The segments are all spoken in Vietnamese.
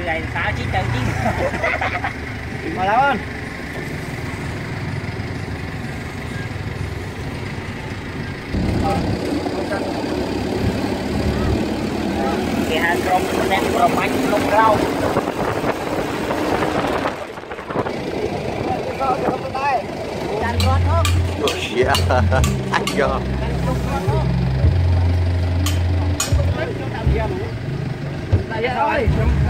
này xả chín chân chín mà đâu anh cái hàng rong nè rong bánh rong rau ăn ngon không? Dạ, anh do. Đây rồi.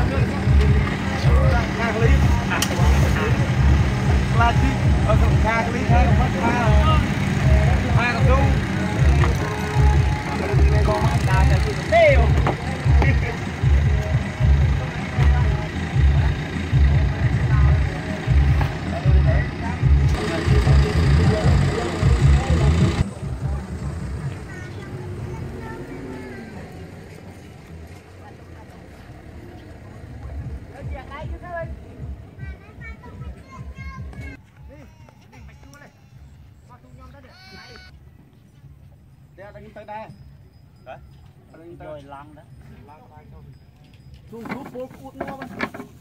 Tới đây. Đấy. Rồi lăng đó. Xuống xuống phố cuộn nó mà.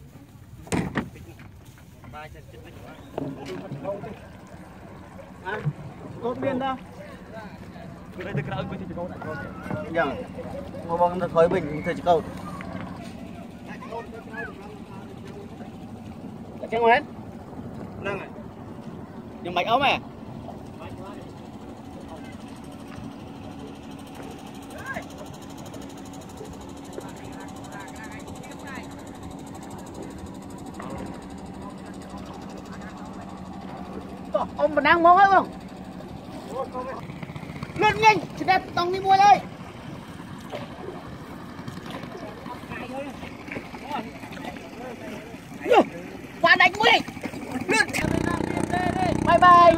Bài chân chân à, cốt biên đâu? Cứ đây tôi cái ơi thì câu lại câu. Dạ. Một bông nó khói bình thì chỉ câu. Chẳng hết. Nâng này. Nhưng bạch ống à? Ông mình đang mong hết không? Lên nhanh, chị đẹp tông đi mua đây. Qua đánh mũi. Lên. Bye bye.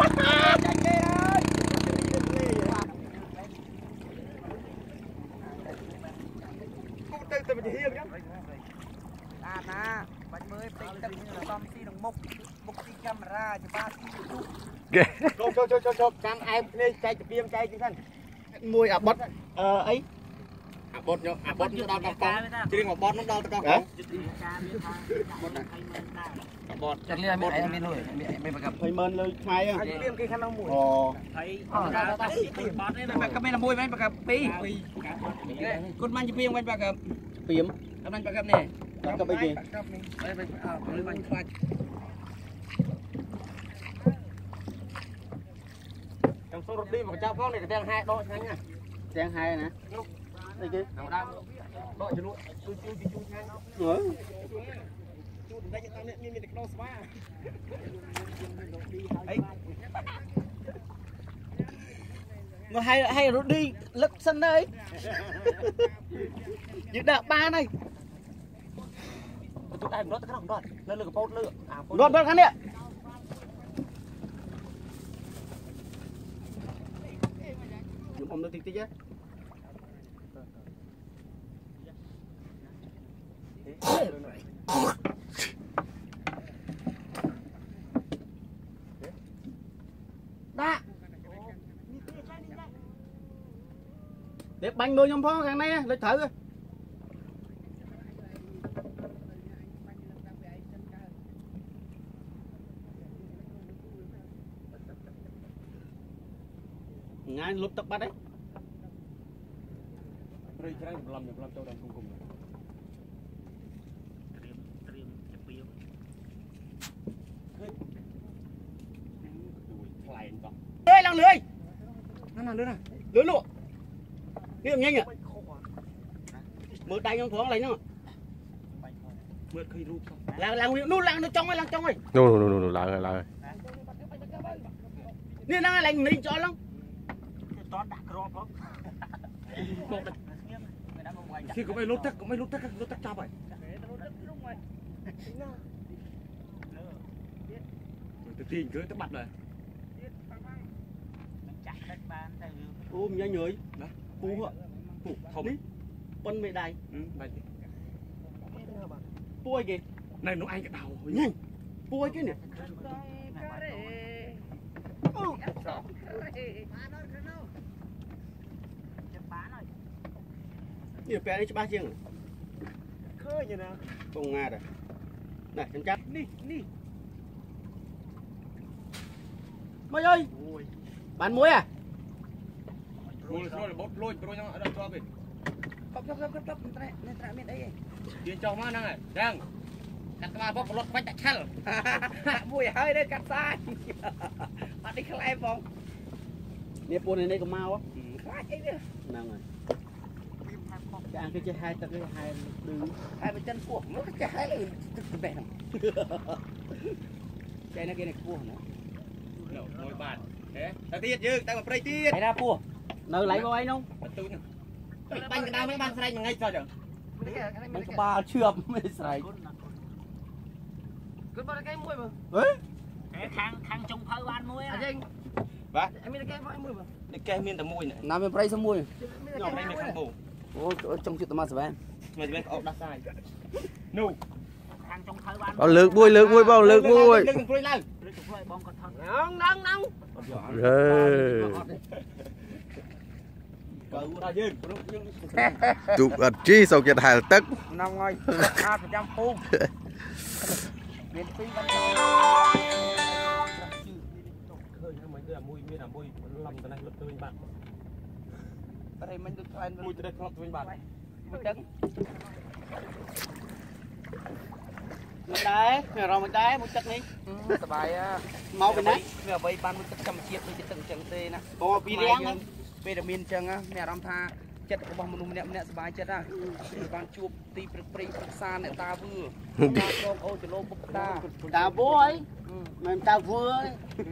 Nè, bánh mới tích tâm si đồng mục si camera cho ba si Cho cam em lên chạy chụp phim chạy chứ thân. Mùi bọt ấy. Bọt nhá, bọt như đau cặp con. Chứ đừng bọt nó đau tao con. Bọt. Chắc là bọt em bên rồi, bên gặp. Thấy mơn lời khai á. Anh phim cái khăn lông mùi. Ồ. Thấy bọt đấy mà cái là mùi mấy bà gặp pi. Con mang chụp phim quanh bà gặp. Phim. Anh bà gặp nè. Nó có cái gì? Trong số rút đi một cháo con này cái trang 2 đôi nha. Trang 2 nè. Đây kia. Nào đang. Đôi cho luôn. Chui hai. Ừ. Đây cho tao nên được đôi spa. Ấy. Mà hay rút đi lật sân đây. Những đợt ba này. Tụi em rót cái rót lên lừa bột lừa rót cái này dùng ông nước tí chứ đã để bánh đôi nhom phó cái này lấy thử coi ngay lúc tập bắt đấy. Rồi cái này làm cho đàn cùng. Triêm chụp phim. Lưới lăng lưới. Nó lưới này. Lưới lụa. Đi nhanh à. Mở tay trong thoáng lấy nó. Mượt khi rút không. Lăng nó trong ấy. No, lại. Nè đang lành mình cho lắm. Khi có mấy lốt tắc cho vậy. Từ tiền cứ tắc bật rồi. Ôm nhanh người. Đó. Phu ạ. Phu không đi. Quân mẹ đài. Phu ai kìa. Này nó anh cái đầu. Nhanh. Phu ai cái nè. Nhiều pè đấy cho 3 chiêng. khơi vậy nè cùng nga rồi này em chắc đi mày ơi bán muối à lôi nó ở đâu cho về cấp nên tra miền đấy tiền cho má năng này đang cắt ba bóc lót quay chạy chăn mùi hơi đấy cắt sai anh đi khai vòng nè buôn này đây có mau á khai ấy nữa nào rồi cái ăn cái chơi hai tật cái hai đường hai bên chân cuộn nó cái hai là tức bẹ cái này cuộn nữa ngồi bàn thế ta tiết chứ ta mà tiết cái nào cuộn nơi lấy vào ấy không bánh cái nào mấy bánh xay ngay sao được mấy cái ba chườm mới xài cứ bao cái muối mà cái khang trông phơi ban muối à anh vâng em biết cái muối mà cái miên tầm muối này nam em pray xong muối nhỏ đây mình không bù ôi trong chuyện tao mà sao mày bên ốc đá sai nu khang trông phơi ban lược bui bao lược bui lưng bui lên bom còn thân nóng tụ chi sau kia hài tất nóng rồi 2% phun miền phi văn khơi mấy cái mùi miên là mùi lầm cái này lật từ bên bạn đây mình được lên mùi từ đây lật từ bên bạn một trứng một đáy mẹ rồi một đáy một chất đi สบายอ่ะ mau bên đấy វាបីបានមួយទឹកធម្មជាតិដូចទឹកចឹងទេណា có pi đen ពេលដែលមានចឹងមានអារម្មណ៍ថាចិត្តរបស់មនុស្សម្នាក់សบายចិត្តណាបានជួបទីព្រឹកព្រៃប្រឹក្សាអ្នកតាវឿបានដងអូចលោបុកតា ta bố ấy mà ta vừa ấy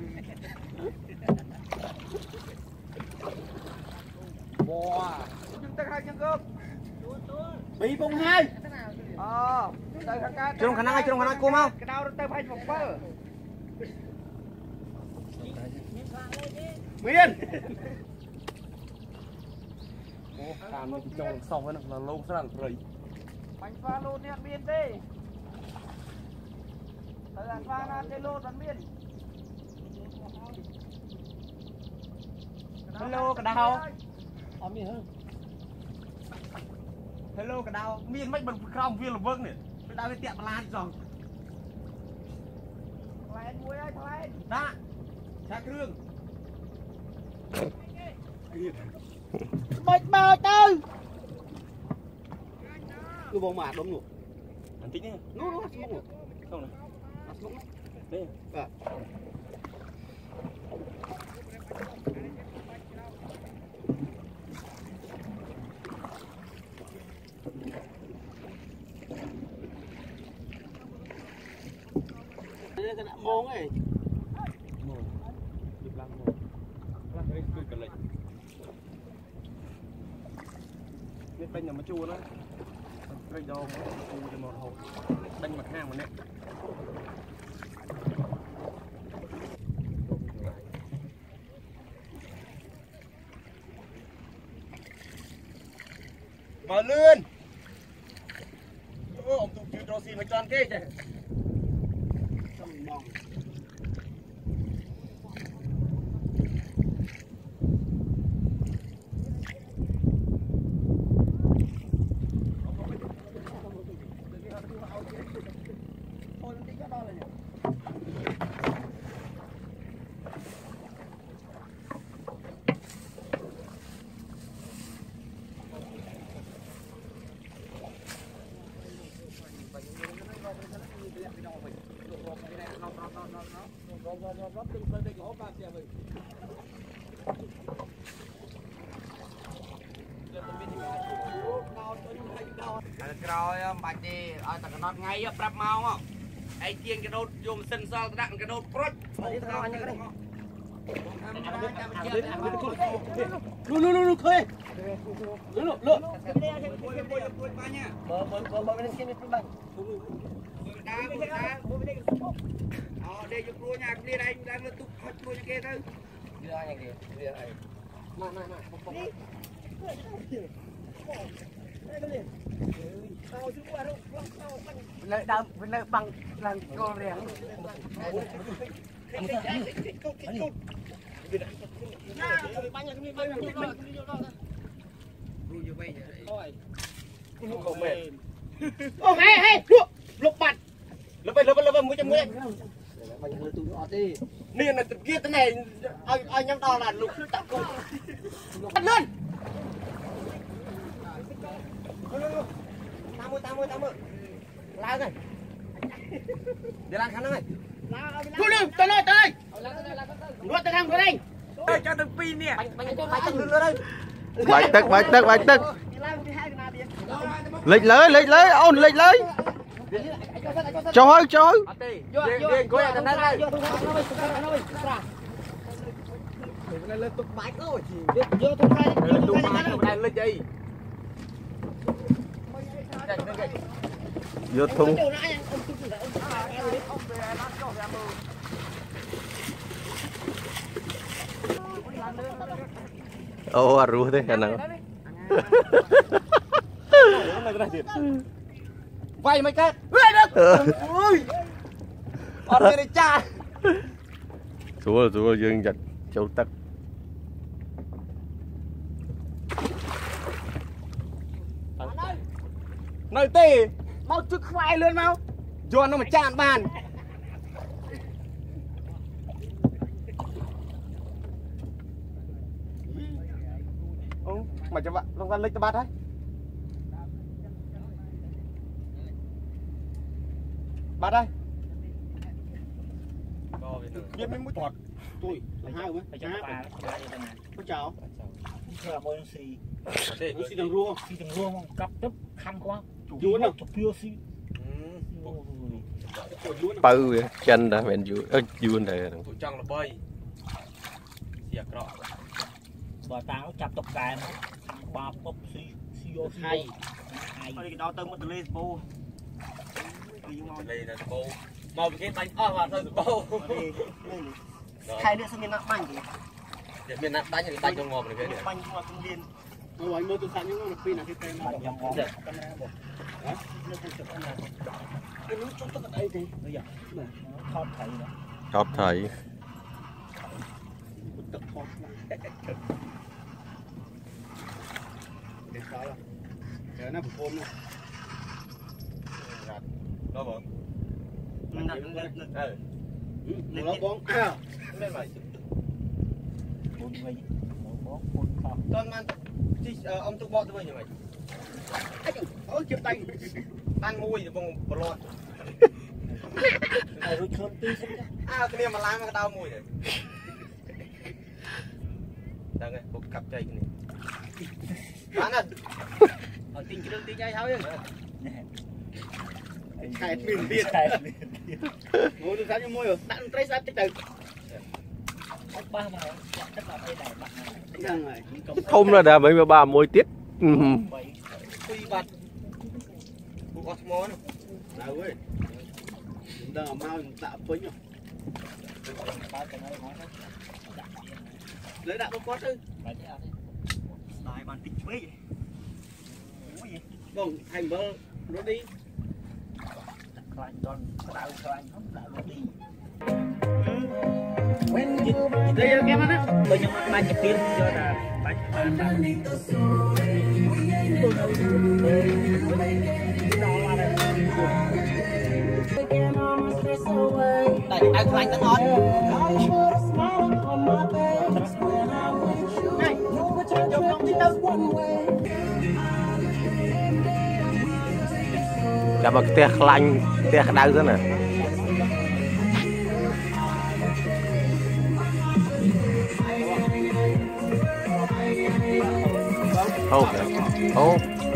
បោចឹងទឹកហើយចឹងកូន bị bông hai អូទៅខាងកើត trong khả năng cô mau កដោទៅ27 miên អូតាមនេះចង់សោះហ្នឹងលោងស្រាំព្រៃបាញ់ស្វាលោតនេះអត់មានទេទៅអាស្វាណាទេលោតអត់មាន hello cái đau ở miên hơn hello cái đau miên mấy bần không viên là vâng này cái đau cái tiệm lan rồi ថ្លែងមួយហើយថ្លែង đã xa krương bạch bào tao lu bông mạt đúng không anh tính nhá nó smoke không này smoke đây à đây cái mông ấy mông được lắm mông lắm cái cứ cái lệnh cái bên nhà mà chua nó cái dầu chua cho một hộp bên mặt hàng mà nè mở lươn ô ông tụt chưa cho xì mà tròn thế chứ rồi bạch đi ở tận cái nốt ngay ở prap mau không ai chiên cái nốt dùng sân sao đặng cái nốt prot lu khơi lu bơ bên kia bên bên đá đây chụp luôn nha đi đây đang tụt hết luôn như kia thôi đưa anh kìa đưa này lợi đâm lợi bằng lần con rèn ô hay lục bạch lục mũi cho mũi nên là kia thế này ai nhắm đo là lục tập cùng bắt lên tám mươi lao này để làm khăn này thu lưng tới nuốt tới thằng của đây cho từng pin nè bạch tức lịch lấy ôn lịch lấy cho hơi vô thùng ô rùa thế khả năng vay mấy cái ui ở đây cha rùa dương giật châu tắc nơi tê mau thức khoai lên mau cho nó mà chạm bàn mà cho bạn long văn lịch cho bát đấy bát đây biết mấy mũi thọt tôi hai rồi mấy chào là môi xì xì đằng rua không cặp tấp khăm quá chú nào chụp chưa xì bự chân đã bên dưới này tụi trong là bơi xìa cọ và tao chặt tập cài mà ba bốc xì hay cái đó tao mất lên bô đây là bô màu cái bánh vào thôi bô hai nữa sang miền Nam bánh thì miền Nam bánh thì bánh trong ngòm này cái bánh trong ngòm liên rồi anh mới tôi sẵn những pin là cái tên bánh trong ngòm cái nước trong tất cả đây thì bây giờ chóp thầy nó bự khôn nữa đó bự nó bóng lên vậy con man ông tôi bỏ tôi như vậy ôi kiếm tay ban môi thì bông bò lon cái này mà lái mà đau mùi này đang này một cặp cây này bán à ở tình cái đường tí nhai thôi khai miền biên ngồi tôi sáng như môi rồi đạn tay sát tích từ ba mà chắc là đây này không là đã mấy ba môi tiết tuy bật bộ có món nào ơi chúng ta mau tạo phấn rồi lấy đạn bông quát ư đài bàn tịch mấy vậy bông thành bơ nó đi khoan con đào khoan không đào nó đi đây cái mắt á bây giờ ba chục tiền cho là đây ai khoan nó ngon này trong không tin đâu đã bật tia lạnh tia đau thế này ô ô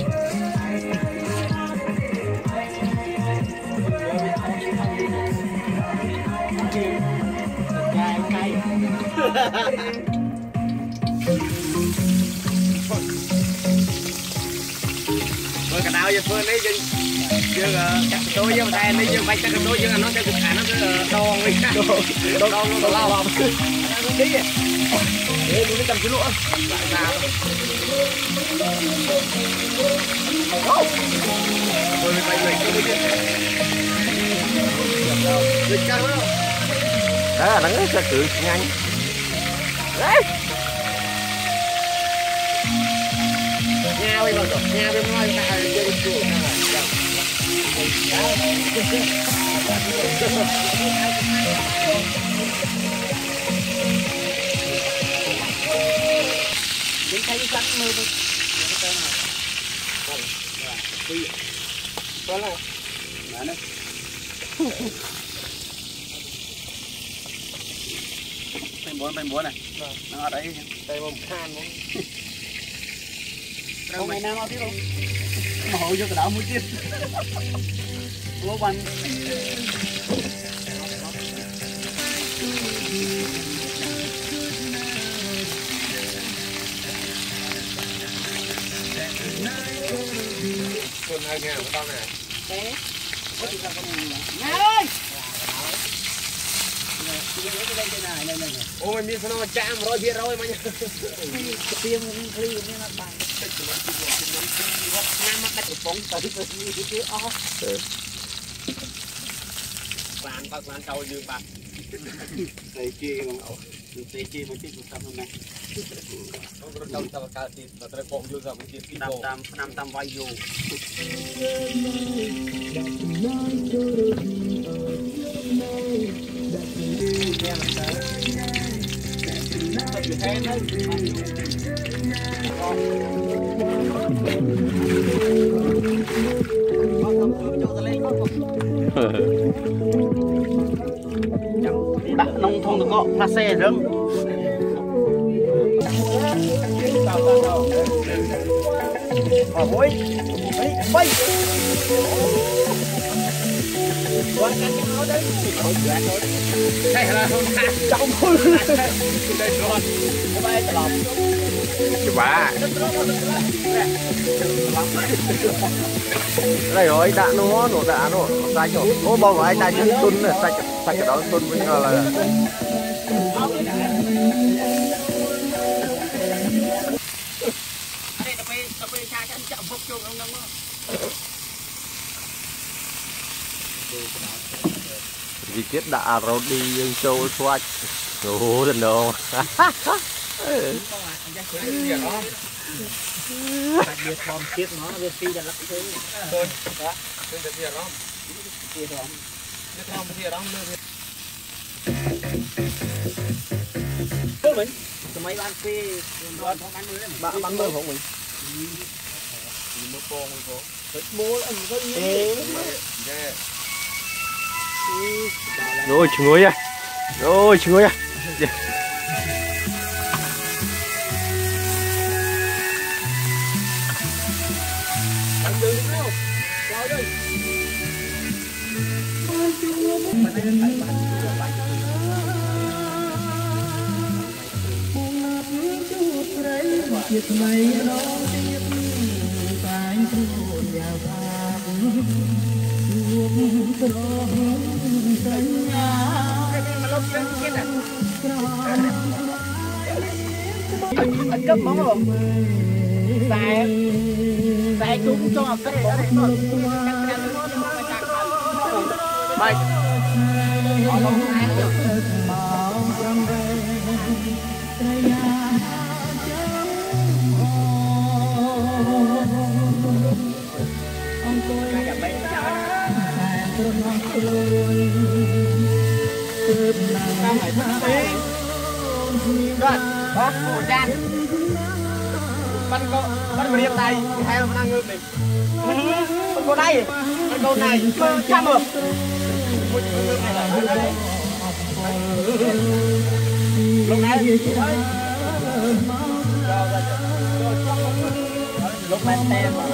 rồi cả đào giờ phơi đấy chứ chắc tôi với tay đấy chứ phải chắc tôi chứ nó sẽ cục nó cứ đo mình đo lao vào đi để mình cầm cái lũa lại ra rồi mình phải lấy cái dịch căng không đó là nó sẽ tự nhanh đấy nhà bây giờ nhà bên ngoài ta chơi chuột Đến thấy cắt mơ đi. Có là. Đấy. Bên bốn này. Nó ở đấy. Đây một khan luôn. Không ngày nào tiếp không? Mà hồi vô cái đảo mũi tiếp. Lúa bánh. Con 2.000 của tao này. Thế. Có gì sao con này. Nhà ơi. Ô mày biết sao nó chạm rồi biết rồi mà nhá. Tiêm ly nên là bài. Nam mắt đặt bóng tới cái ó. Bạn trâu như bạn. Đây kia không ổ. Đây kia mà chết một trăm hôm nay. Không trâu tao cao thì tao phải bom vô ra một chiếc pin đồ. Năm tam vai vô. Đặt nông thôn được có pha xe rừng. Ôi, bay. Con cắt cái áo đấy. Đây là con cắt trong thôi. Đây rồi. Bay lọp. Bà. Đây rồi đã nó đã nó sai chỗ. Ô bao ai ta chứ tuân này sai cái đó tuân với là vì chết đã rồi đi châu xoay ồ thần đồ Biệt bom chết nó biệt phi là lắc thế. Thôi. Đó. Tôi được việc không? Kia đó. Biết không việc không luôn. Thôi mình. Tụi mấy bạn phi bắn mưa đấy. bắn mưa không mình Mưa con mưa có. Mua là có gì. rồi chừng à rồi chừng à Anh cấp món không? Dài chúng cho cấp món. Bay. Rồi, đó, một chan. Bắt riêng tay, hay là ăn ngược đi. Con đây, con này, chăm rồi. Lúc này, lúc này tem mà.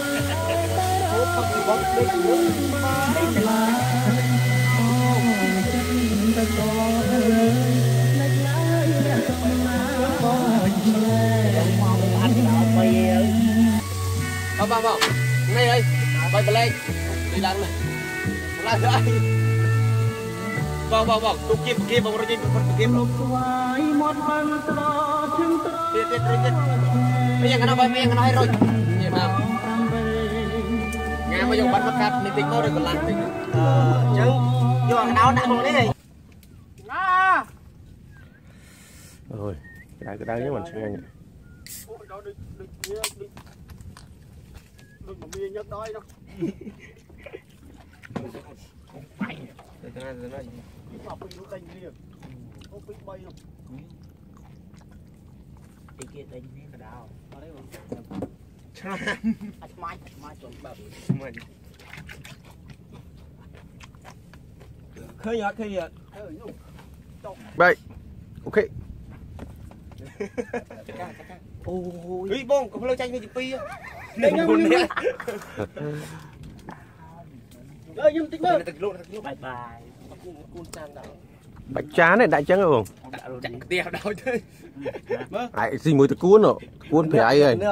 Vâng, ngay đây, bay bật lên, đi đằng này, lại nữa. Vâng, tụt kia, vòng rồi kia luôn. Tiết, bây giờ nó hay rồi, nhìn nào. Nhà bây giờ bắt bắt cắt, mình tính mau rồi còn lăn tính. Chứ, vô ăn đau đã luôn đấy. rồi cái đang nhớ mình xem anh Đừng mà bia nhấc đói đâu. khơi nhọt Vậy. Ok. ôi bông có lâu tranh với chị pi đây nhá ơi nhưng tính nữa bye bye Bạch chán này đại trắng không? Chẳng tiêu đâu chứ. Ai xin mùi từ cuốn rồi. Cuốn phải ai ơi.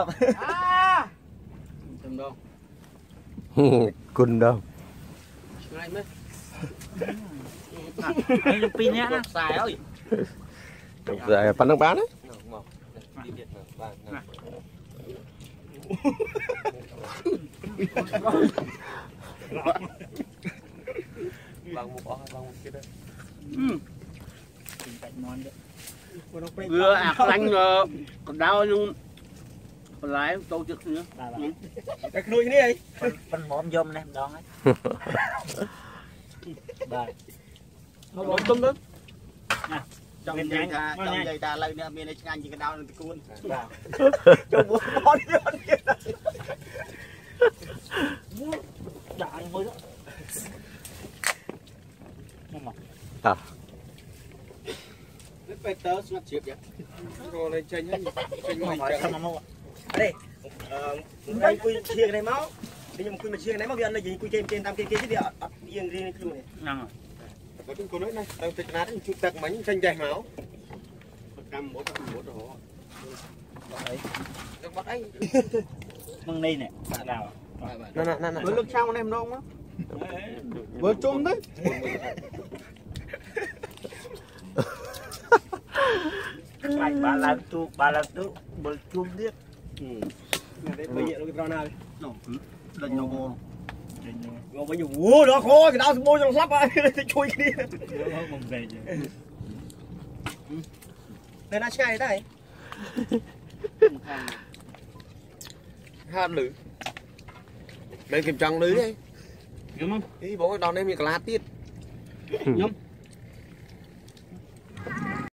Cun đâu. anh pin nhá xài ơi Rồi phần đang bán đấy. vừa anh còn đau nhưng còn lái tô trực nữa cái nuôi cái này phần mồm dôm này đón ấy đây nó tôm đó trong dây ta lên nè miền này ngang gì cái đau thì cuốn cho bố con chạy mới đó À. Peter ngắt chip vậy rồi này tranh tranh đây đây quy chia cái này máu bây giờ quy mà chia cái này máu bây giờ gì quy trên tam kia chứ đi yên riêng luôn này có chúng cô nói này đang thịt nát chút tạc mảnh tranh dài máu cầm bố rồi nó bắt anh măng này nè nào với nước trong em đâu á với chung đấy lại ba lần tu bơi chung biết bây giờ nó cái nào lần nhau vô ngồi bây giờ vô đó khó cái đau môi trong sắp ai chui đi đây là cái đây Hát lử. Mấy kim trăng lưới đấy. đúng không Ý bố đòn em bị lá tiết. nhúng